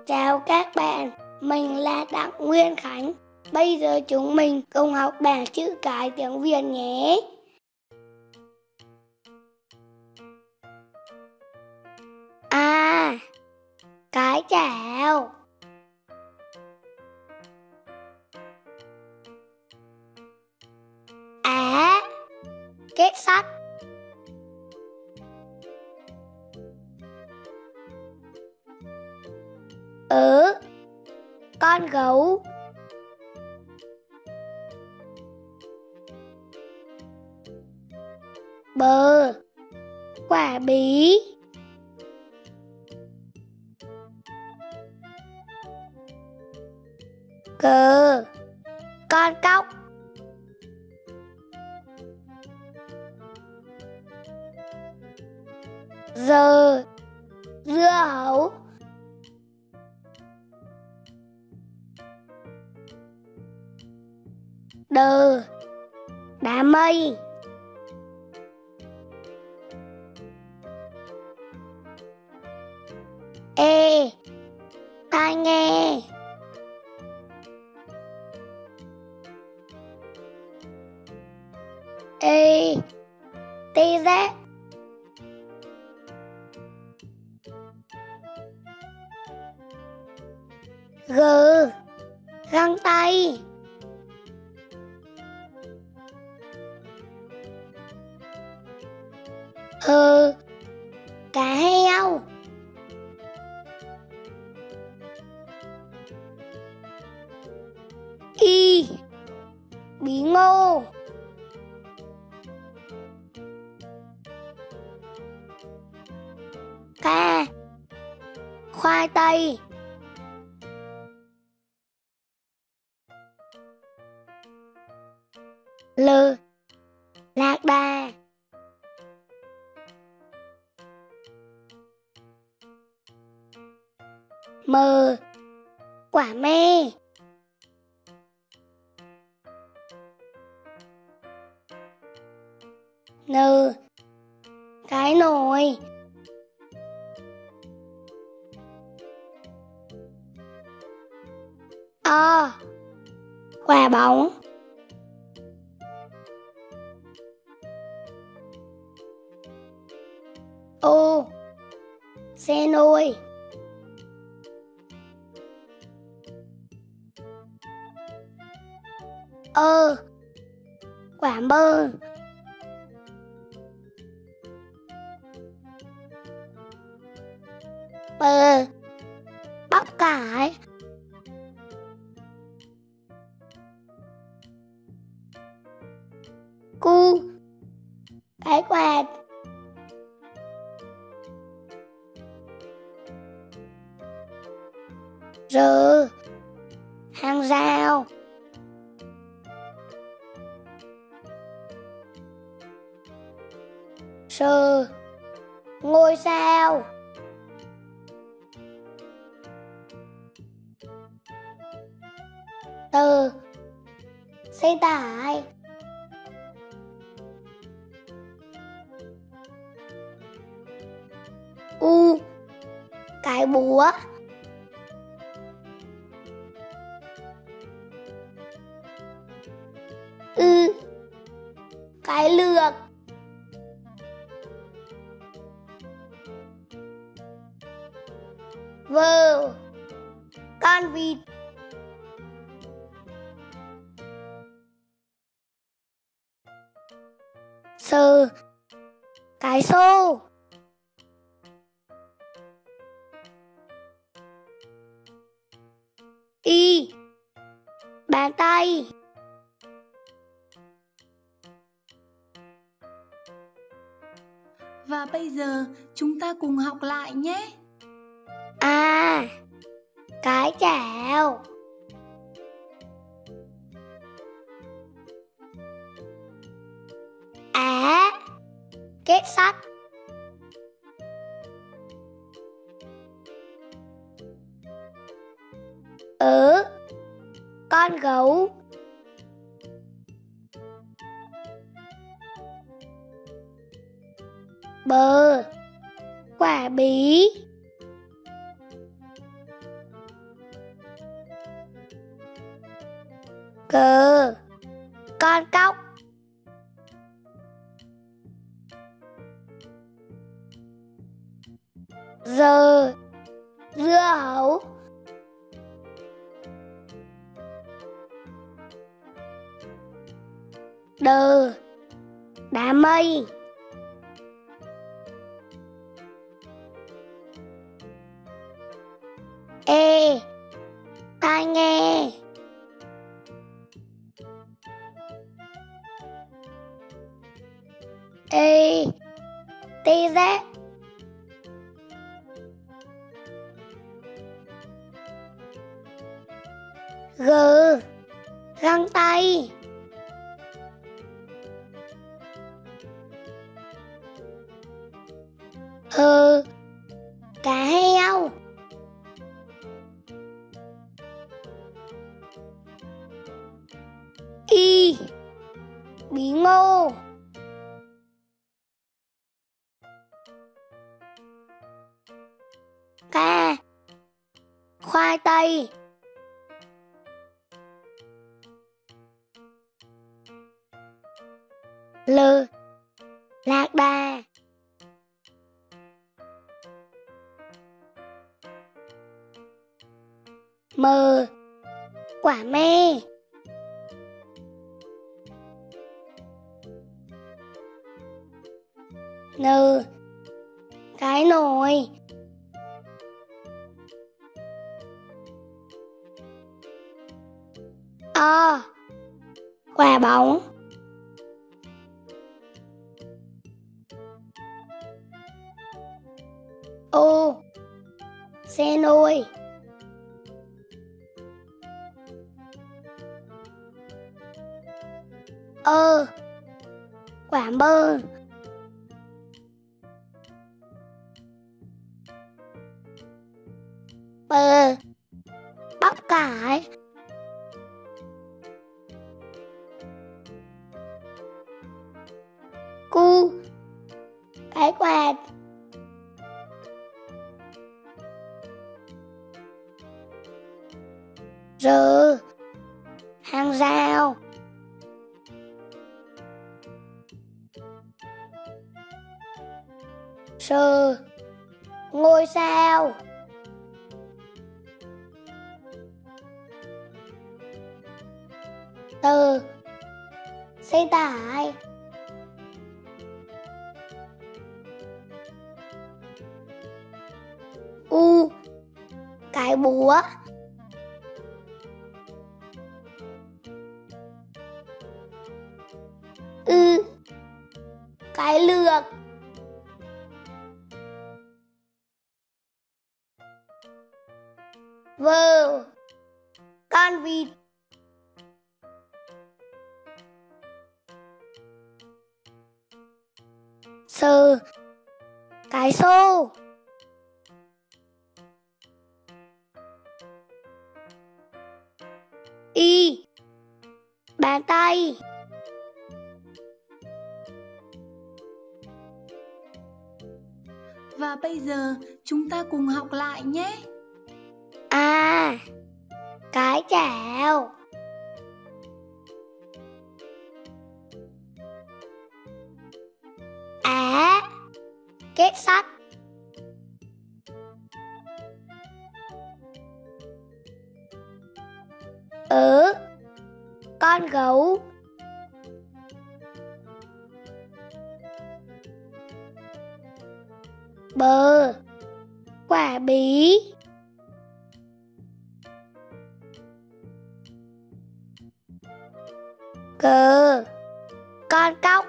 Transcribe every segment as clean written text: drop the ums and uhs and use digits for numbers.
Chào các bạn, mình là Đặng Nguyên Khánh. Bây giờ chúng mình cùng học bảng chữ cái tiếng Việt nhé. A. Cái chảo. Á. Kết sắt. Con gấu. Bờ. Quả bí. Cờ. Con cóc. Giờ. Dưa hấu. Đờ. Đám mây. Ê. Tai nghe. Ê. Tê giác. G. Găng tay. H. Cá heo. Y. Bí ngô. K. Khoai tây. L. Lạc đà. M. Quả me. N. Cái nồi. O. Quả bóng. O. Xe nôi. Ơ. Quả mơ. Bơ. Bắp cải. Cu. Cái quạt. Rờ. Hàng rào. Sờ. Ngôi sao. Tờ. Xe tải. U. Cái búa. Ư. Cái lược. Vờ. Con vịt. Sờ. Cái xô. Y. Bàn tay. Và bây giờ chúng ta cùng học lại nhé. A. Cái chảo. Á. Kết sắt. Con gấu. Bờ. Quả bí. Cờ, con cóc. Giờ, dưa hấu. Đờ, đám mây. Ê, tai nghe. Ê, tê giác. G, găng tay. H, cá heo. Y, bí ngô. K, khoai tây. L, lạc đà. M, quả me. N, cái nồi. O, quả bóng. O, xe nôi. Ơ, quả mơ. Bơ, bắp cải. Cu, cái quạt. Rờ, hàng rào. Sờ, ngôi sao. Tờ, xe tải. U, cái búa. Ư, cái lược. Vờ, con vịt. Sờ, cái xô. Y, bàn tay. Và bây giờ chúng ta cùng học lại nhé. À, cái chảo. Á, kết sắt. Con gấu. Bờ, quả bí. Cờ, con cóc.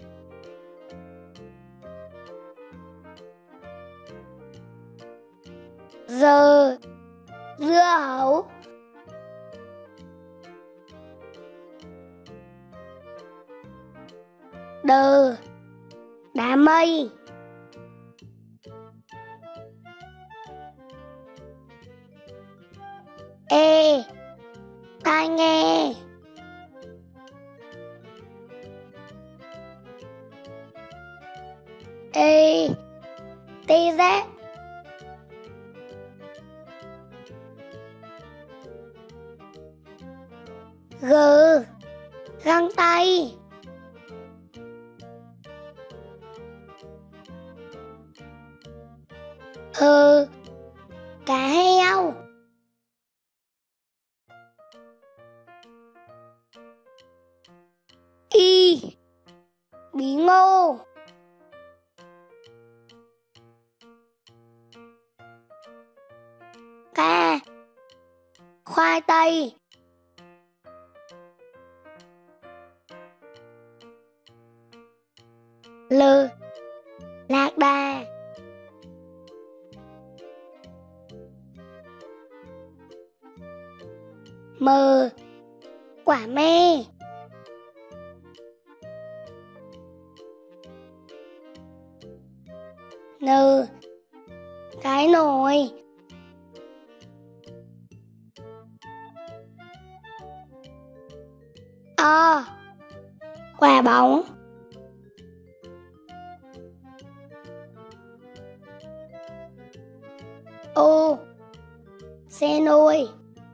Giờ, dưa hấu. Đờ, đám mây. Ê, tai nghe. Ê, tê giác. G. Găng tay. H. Cá heo. Y. Bí ngô. K. Khoai tây. L. Lạc đà. M. Quả me. N. Cái nồi. O. Quả bóng. O. Xe nôi.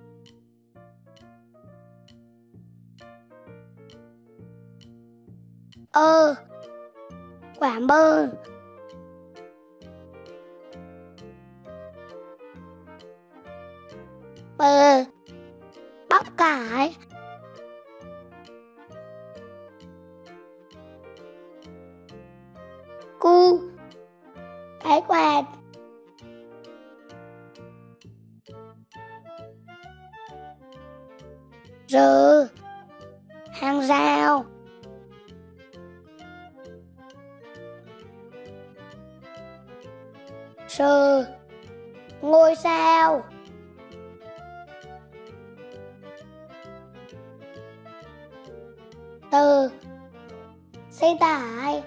Ơ. Quả mơ. Bơ. Bắp cải. Cu. Cái quạt. R. Hàng rào. S. Ngôi sao. T. Xe tải.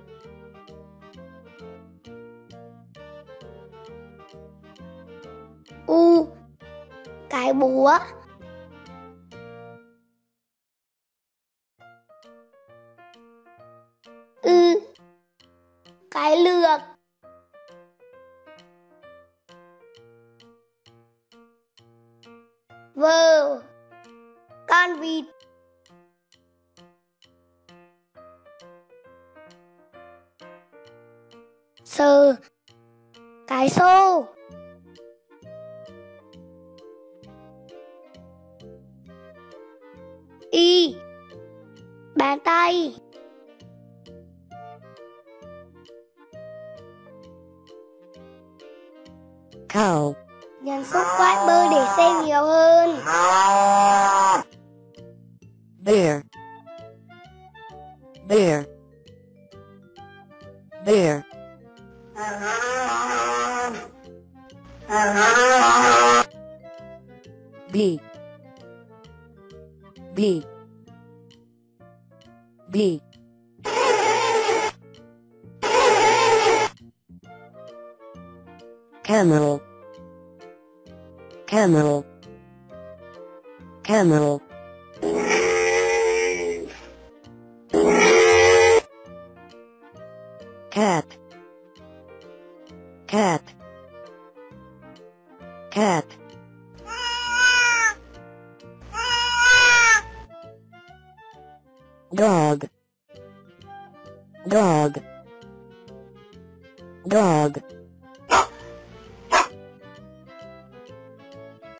U. Cái búa. Ư. Cái lược. Vơ. Con vịt. Sờ. Cái xô. Y. Bàn tay. Cow. Nhấn subscribe để xem nhiều hơn. Bear. Bear. Bear. B. B. B. Camel. Camel. Camel. Cat. Cat. Cat. Dog. Dog. Dog.